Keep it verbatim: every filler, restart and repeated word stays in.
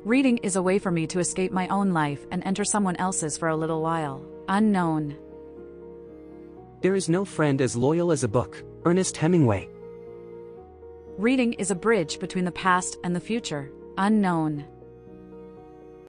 Reading is a way for me to escape my own life and enter someone else's for a little while. Unknown. There is no friend as loyal as a book. Ernest Hemingway. Reading is a bridge between the past and the future. Unknown.